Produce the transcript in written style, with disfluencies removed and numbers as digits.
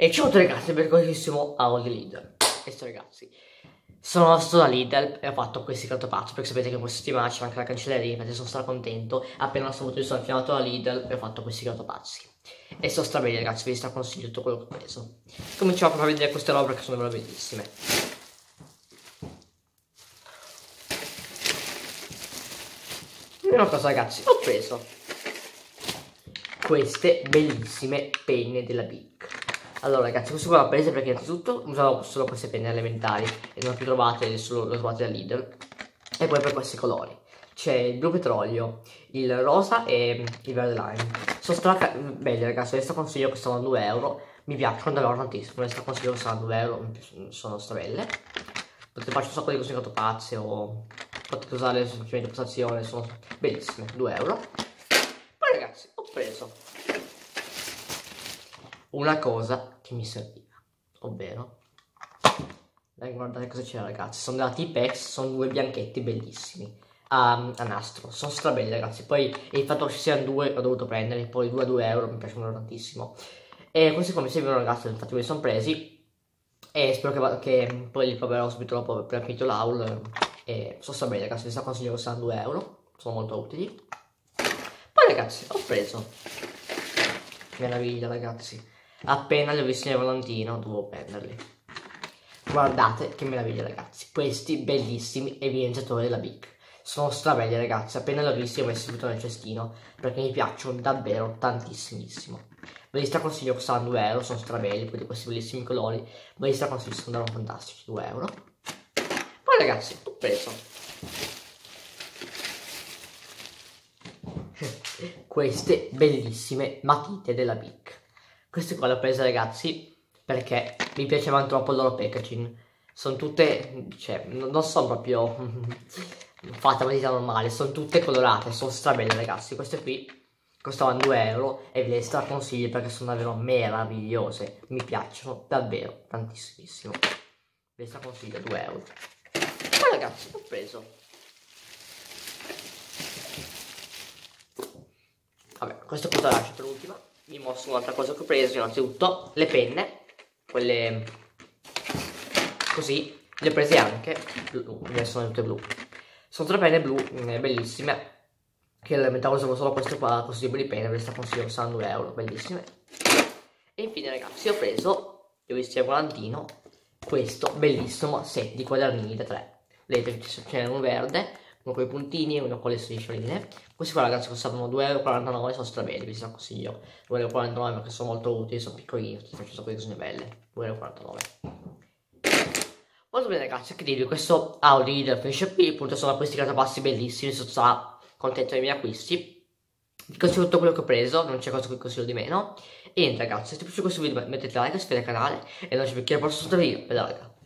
E ciao ragazzi, benissimo a All Lidl. E sto ragazzi, sono stato da Lidl e ho fatto questi cartopacci, perché sapete che in questa settimana c'è anche la cancelleria, infatti sono stato contento. Appena sono venuto, sono chiamato da Lidl e ho fatto questi cartopacci. E sono strabelli ragazzi, vi straconsiglio tutto quello che ho preso. Cominciamo a far vedere queste robe che sono veramente bellissime. Prima cosa ragazzi, ho preso queste bellissime penne della Bic. Allora ragazzi, questo qua l'ho preso perché innanzitutto usavo solo queste penne elementari e non più trovate, solo le trovate da Lidl. E poi per questi colori c'è il blu petrolio, il rosa e il verde lime. Sono belli ragazzi, ve ne consiglio, costano 2 euro. Mi piacciono davvero tantissimo, ve ne consiglio, costano 2 euro, sono strabelle. Potete fare un sacco di cose pazze o potete usare semplicemente postazione, sono bellissime, 2 euro. Poi ragazzi, ho preso una cosa che mi serviva, ovvero guardate cosa c'era ragazzi, sono della T-Pex, sono due bianchetti bellissimi a nastro, sono strabelli ragazzi. Poi il fatto che ci siano due ho dovuto prendere, poi 2 a 2 euro mi piacciono tantissimo. E questi qua mi servivano ragazzi, infatti me li sono presi e spero che poi li proverò subito dopo per finito l'haul. E sono strabelli ragazzi, vi sto consigliando che costano 2 euro, sono molto utili. Poi ragazzi, ho preso, meraviglia ragazzi, appena li ho visti nel volantino dovevo prenderli. Guardate che meraviglia ragazzi, questi bellissimi evidenziatori della Bic. Sono strabelli ragazzi, appena li ho visti li ho messi subito nel cestino perché mi piacciono davvero tantissimissimo. Ve li straconsiglio, costano 2 euro, sono strabelli, poi di questi bellissimi colori. Ve li straconsiglio, sono davvero fantastici, 2 euro. Poi ragazzi, ho preso queste bellissime matite della Bic. Queste qua le ho prese ragazzi perché mi piacevano troppo il loro packaging. Sono tutte, cioè, non sono proprio fatte a matita normale, sono tutte colorate, sono strabelle ragazzi. Queste qui costavano 2 euro e ve le straconsiglio perché sono davvero meravigliose. Mi piacciono davvero tantissimo. Ve le straconsiglio, 2 euro. Poi ragazzi, ho preso, vabbè, questo cosa lascio per ultima. Vi mostro un'altra cosa che ho preso. Innanzitutto le penne, quelle così, le ho prese anche blu, ne sono tutte blu. Sono 3 penne blu bellissime, che elementare usavo solo questo qua, così di penne, ve le sto consigliando, stanno 2 euro, bellissime. E infine ragazzi ho preso, ho visto il volantino, questo bellissimo set di quadernini da 3. Vedete che c'è uno verde, uno con i puntini e uno con le striscioline. Questi qua ragazzi costavano 2,49 euro, sono strabelli, vi consiglio. 2,49 euro perché sono molto utili, sono piccolini, faccio un sacco di cose belle. 2,49 euro. Molto bene ragazzi, che dirvi, questo Audi finisce qui, appunto sono questi cartapassi bellissimi, sono stato contento dei miei acquisti. Vi consiglio tutto quello che ho preso, non c'è cosa che vi consiglio di meno. E niente ragazzi, se ti è piaciuto questo video mettete like, iscrivetevi al canale e non ci becchiamo al prossimo video. Bella raga.